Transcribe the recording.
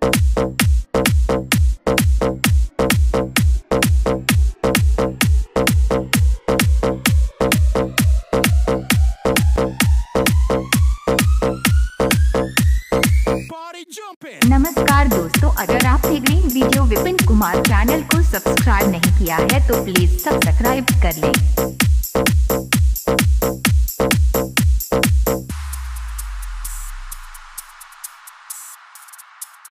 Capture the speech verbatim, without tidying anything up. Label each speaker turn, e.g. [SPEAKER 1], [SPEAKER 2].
[SPEAKER 1] नमस्कार दोस्तों, अगर आपने green video Vipin Kumar channel को सब्सक्राइब नहीं किया है तो प्लीज सब्सक्राइब कर लें।